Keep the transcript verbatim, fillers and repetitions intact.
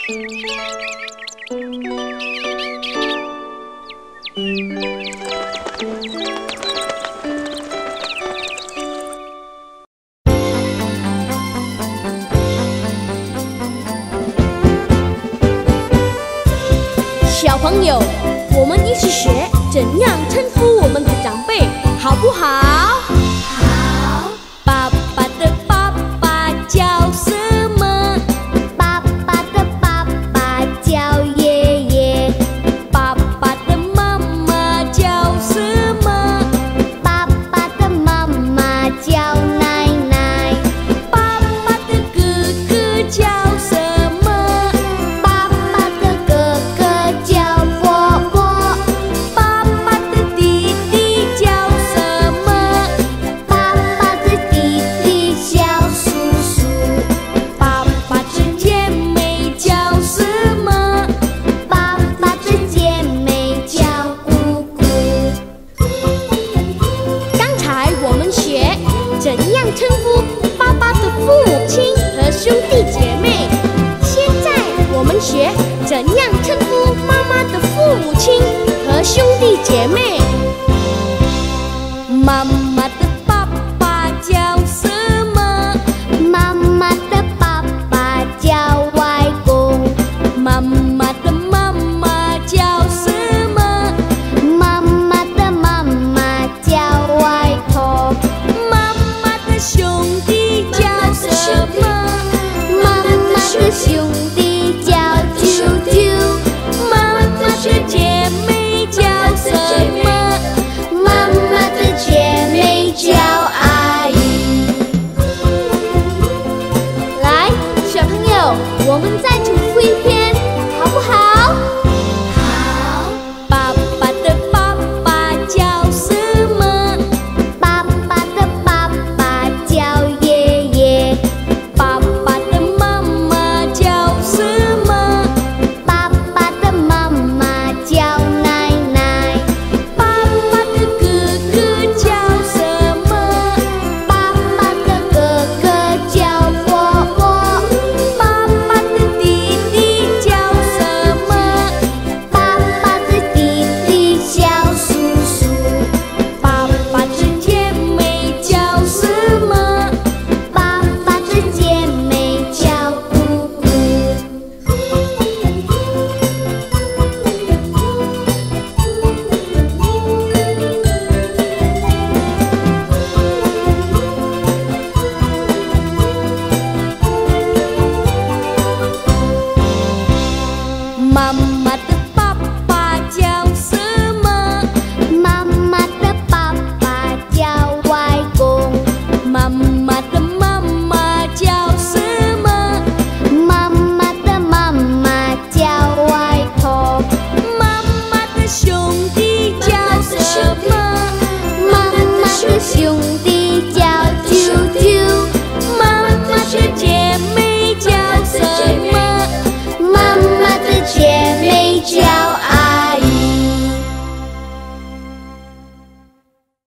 小朋友，我们一起学怎样称呼我们的长辈，好不好？ 好。 爸爸的爸爸叫什么？ 爸爸的爸爸叫爷爷。 爸爸的妈妈叫什么？ 爸爸的妈妈叫奶奶。 爸爸的哥哥叫什么？ 爸爸的哥哥叫伯伯。 爸爸的弟弟叫什么？ 爸爸的弟弟叫叔叔。 爸爸的姐妹叫什么？ 爸爸的姐妹叫姑姑。 刚才我们学怎样称呼爸爸的父母亲和兄弟姐妹，现在我们学怎样称呼妈妈的父母亲和兄弟姐妹。妈妈的爸爸叫什么？ 妈妈的爸爸叫外公。 妈妈的妈妈叫什么？ 妈妈的妈妈叫外婆。 妈妈的兄弟叫什么？ 妈妈的兄弟叫舅舅。 妈妈的姐妹叫什么？ 妈妈的姐妹叫阿姨。来，小朋友，我们再重复一遍，好不好？